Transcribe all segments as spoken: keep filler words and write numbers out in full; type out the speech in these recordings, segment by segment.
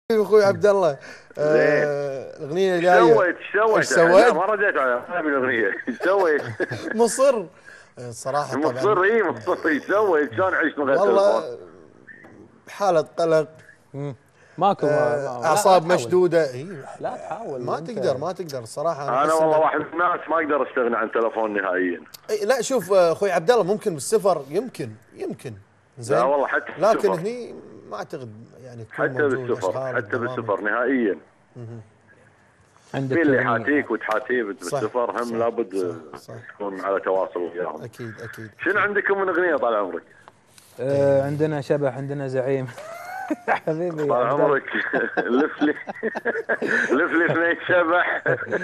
اخوي عبد الله. زين. الاغنيه ايش الجايه سويت ايش سويت؟ ايش سويت؟ ما رجعت على هذه الاغنيه، ايش سويت؟ مصر صراحه طبعا. مصر اي مصر ايش سويت؟ شلون عشت من غير تليفون؟ والله حاله قلق، ماكو آه اعصاب مشدوده. اي لا تحاول، ما تقدر ما تقدر الصراحه. انا, أنا والله واحد من الناس ما اقدر استغنى عن تليفون نهائيا. لا شوف اخوي عبد الله، ممكن بالسفر يمكن يمكن زين، لا والله حتى لكن هني ما اعتقد يعني حتى بالسفر حتى بالسفر نهائيا. عندك في اللي يحاتيك وتحاتيه بالسفر هم صح لابد صح صح تكون على تواصل وياهم. اكيد اكيد. شنو عندكم من اغنيه طال عمرك؟ آه عندنا شبح، عندنا زعيم. حبيبي طال عمرك لف لي لف لي اثنين شبح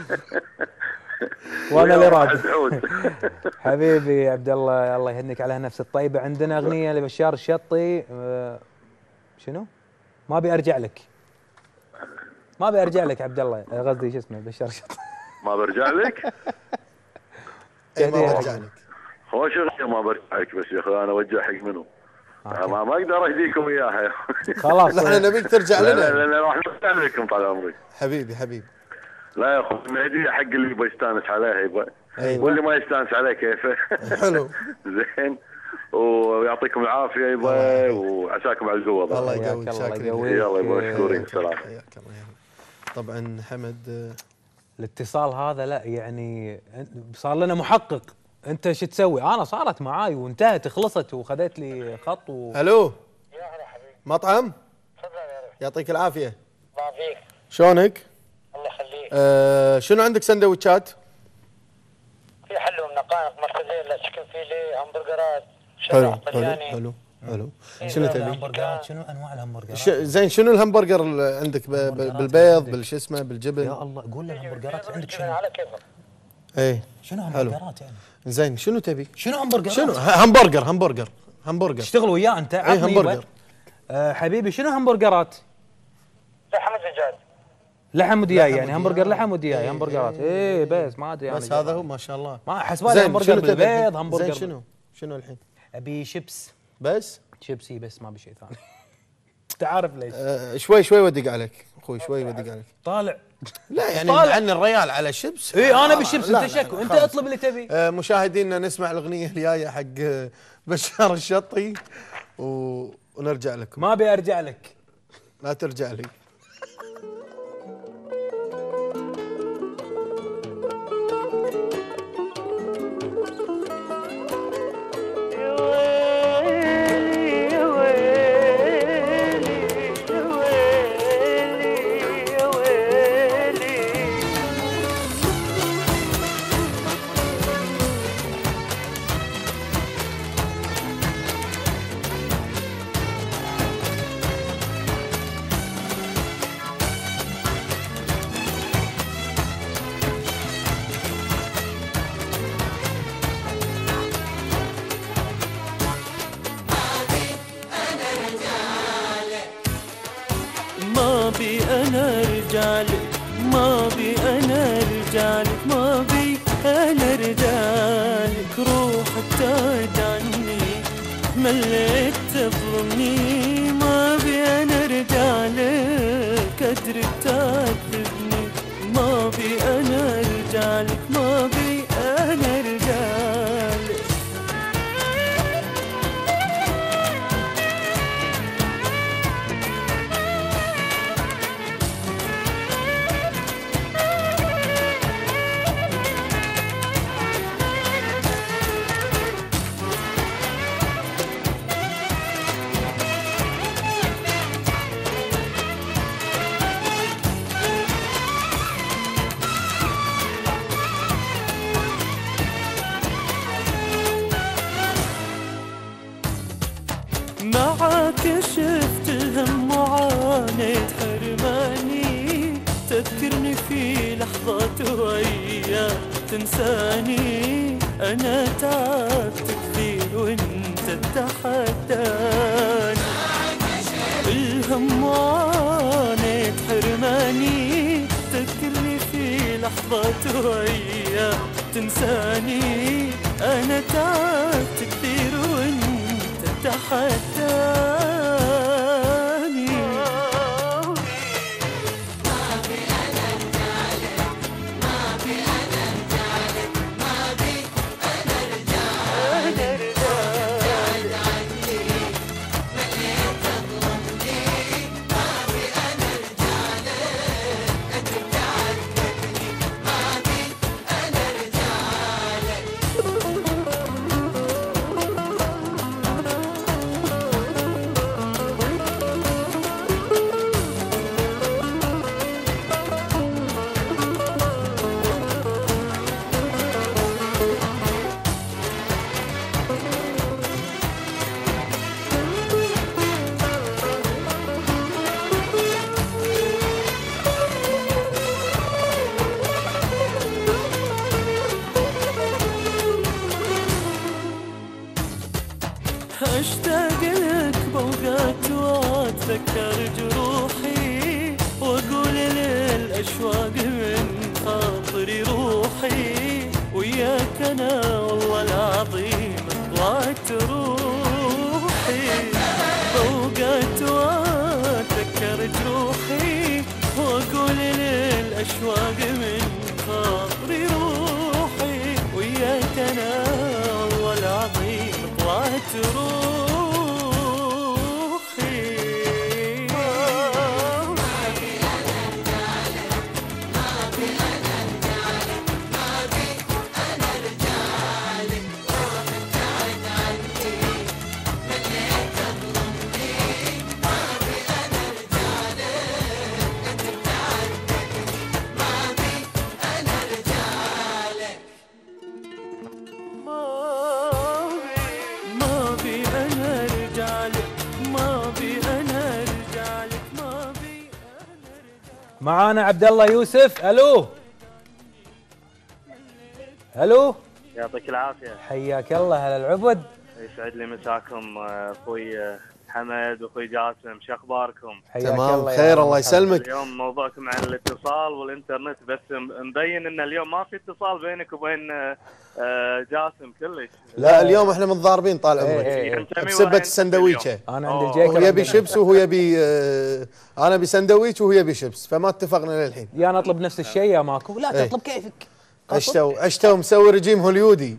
وانا اللي راد. حبيبي عبد الله الله يهنيك على نفس الطيبه. عندنا اغنيه لبشار الشطي. آه شنو؟ ما ابي ارجع لك، ما ابي ارجع لك عبد الله، قصدي شو اسمه بشار الشطي. ما برجع لك؟ اي ما برجع لك. خوش اغنيه ما برجع لك، بس يا اخي انا اوجه حق منو؟ ما ما اقدر اهديكم اياها. خلاص احنا نبيك ترجع لنا. لا لا لا راح نرجع لكم طال عمرك. حبيبي حبيبي. لا يا اخوي الهديه حق اللي يبغى يستانس عليها يبغى، أيوة. واللي ما يستانس عليه كيفه. حلو. زين، ويعطيكم العافيه يبغى وعساكم على القوه. الله يقويك، شاكرين. يلا يبغى مشكورين. السلام. حياك الله. طبعا حمد الاتصال هذا لا يعني صار لنا محقق. انت شو تسوي؟ انا صارت معاي وانتهت خلصت وخذيت لي خط و... الو يا هلا حبيبي. مطعم؟ تفضل يا رب. يعطيك العافيه. الله يعافيك. شلونك؟ الله يخليك. آه شنو عندك سندوتشات؟ في حلو منقانق مرتزيلا تشكن فيلي همبرجرات حلو شبح حلو طلياني. حلو حلو. شنو تبي؟ الهمبرجرات شنو انواع الهمبرجرات؟ ش... زين شنو الهمبرجر اللي عندك ب... ب... بالبيض بالش اسمه بالجبن؟ يا الله قول لي الهمبرجرات عندك شنو؟ على كيفك. ايه شنو همبرجرات يعني؟ زين شنو تبي؟ شنو همبرجرات؟ شنو همبرجر همبرجر همبرجر تشتغل وياه انت؟ اي همبرجر. آه حبيبي شنو همبرجرات؟ لحم دجاج. لحم ودياي يعني همبرجر لحم ودياي همبرجرات. ايه بس ما ادري بس هذا هو ما شاء الله. ما حسبالي همبرجر بالبيض همبرجر. زين شنو؟ شنو الحين؟ ابي شيبس. بس؟ شيبسي بس ما ابي شيء ثاني. انت عارف ليش؟ آه شوي شوي ودق عليك اخوي، شوي ودق عليك. طالع لا يعني عن الريال على شيبس. اي انا بالشيبس انت شكو، انت اطلب اللي تبي. آه مشاهدينا نسمع الاغنيه الجايه حق بشار الشطي و... ونرجع لكم. ما ابي ارجع لك. لا ترجع لي. ما بي انا رجالك، ما بي انا رجالك، ما بي انا رجالك، روح ابتعد عني مليت تظلمني، ما بي انا رجالك ادري بتعذبني، ما بي انا رجالك، ما بي انا رجالك. معاك شفت الهم وعانيت حرماني، تذكرني في لحظات وأيام تنساني، أنا تعبت كثير وانت تحداني، الهم وعانيت حرماني، تذكرني في لحظات وأيام تنساني، أنا تعبت كثير وانت تحداني. اتذكر جروحي واقول للاشواق من خاطري روحي، وياك انا والله العظيم طلعت روحي. اوقات واتذكر جروحي واقول للاشواق من خاطري روحي، وياك انا والله العظيم طلعت روحي. معانا عبد الله يوسف. الو الو، يعطيك العافيه. حياك الله. هلا العبد، يسعد لي مساكم اخوي حمد واخوي جاسم، شو اخباركم؟ حياك تمام الله. خير الله يسلمك. اليوم موضوعكم عن الاتصال والانترنت، بس مبين ان اليوم ما في اتصال بينك وبين جاسم كلش. لا اليوم احنا متضاربين طال إيه عمرك إيه. بسبة السندويشه. انا عندي أوه. الجيكر، هو يبي شيبس وهو يبي آه، انا بسندويش وهو يبي شيبس، فما اتفقنا للحين. يا نطلب نفس الشيء يا ماكو. لا إيه. تطلب كيفك. عشتو عشتو مسوي رجيم هوليودي.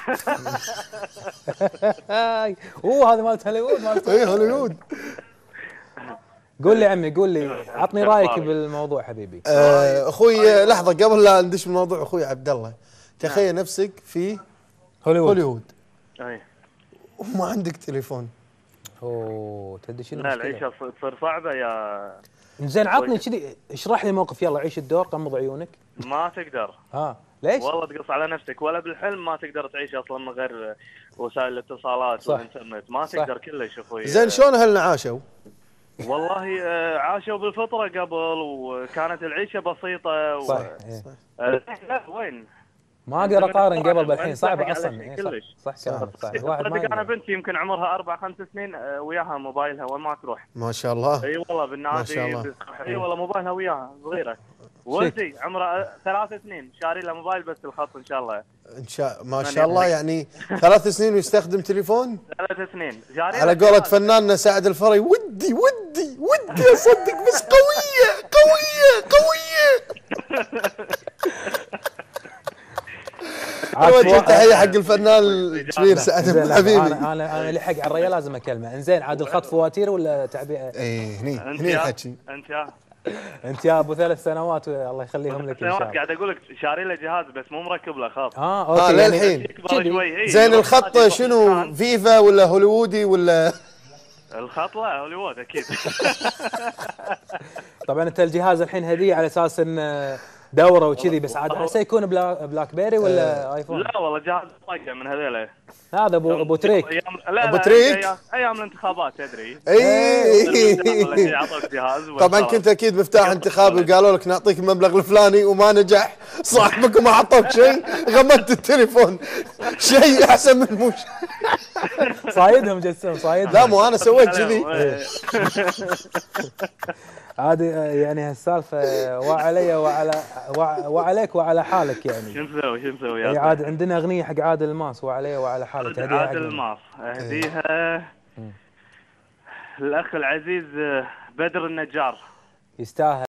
اوه هذا مالت هوليوود مالت اي هوليوود. قول لي عمي، قول لي، عطني رايك بالموضوع حبيبي. آه، اخوي لحظه قبل لا ندش بالموضوع، اخوي عبد الله تخيل نفسك في هوليوود هوليوود اي وما عندك تليفون. اوه تدري شنو لا المشكلة؟ العيشه تصير صعبه يا زين عطني كذي، اشرح لي موقف. يلا عيش الدور، غمض عيونك. ما تقدر ها ليش؟ والله تقص على نفسك، ولا بالحلم ما تقدر تعيش اصلا من غير وسائل الاتصالات صح. والانترنت، ما صح. تقدر كلش اخوي. زين شلون اهلنا عاشوا؟ والله آه، عاشوا بالفطره قبل وكانت العيشه بسيطه و... صح إيه. آه، لا وين ما اقدر اقارن قبل وين بالحين، صعبه تلحق اصلا. على شيء إيه كلش. صح صح كلامك صح. الواحد ما صدق انا يقدر. بنتي يمكن عمرها اربع خمس سنين آه، وياها موبايلها وين ما تروح. ما شاء الله. اي والله بالنادي. ما شاء الله. اي والله موبايلها وياها صغيره. ولدي عمره ثلاث سنين شاري له موبايل بس الخط ان شاء الله. ان شاء ما شاء الله يعني ثلاث سنين ويستخدم تليفون. ثلاث سنين جاري على قولة فناننا سعد الفري، ودي ودي ودي اصدق بس قويه قويه قويه. اوجه تحيه حق الفنان الكبير سعد زين، لا، حبيبي. انا انا انا لحق على الريال لازم اكلمه. انزين عاد الخط فواتير ولا تعبئه؟ ايه هني انت هني يا الحكي. انت يا انت يا ابو ثلاث سنوات الله يخليهم لك ان شاء سنوات الله. قاعد اقول لك شاري له جهاز بس مو مركب له خط. اه اوكي اه يعني للحين. يكبر كذي. شوي. إيه، زين يروح الخط نادي شنو، باكستان. فيفا ولا هوليوودي ولا؟ الخط لا هوليوود اكيد. طبعا انت الجهاز الحين هديه على اساس انه دوره وكذي، بس عاد هسه يكون بلا بلاك بيري ولا ايفون؟ لا والله جهاز واقع من هذول. هذا ابو ابو تريك. أيام- لا أبو لا، تريك؟ أيام- ايام الانتخابات تدري. اي يعطوك جهاز طبعا كنت اكيد مفتاح انتخابي وقالوا لك نعطيك المبلغ الفلاني وما نجح صاحبك وما عطوك شيء، غمدت التليفون. شيء احسن من مش. صايدهم جسم صايدهم. لا مو انا سويت كذي. عادي يعني هالسالفه وعلي وعلى وع- وعليك وعلى حالك يعني. شو نسوي شو نسوي يعني يا عاد عندنا اغنيه حق عادل الماس وعلي وعلى حالك، هديه حق عادل الماس اهديها الاخ العزيز بدر النجار. يستاهل.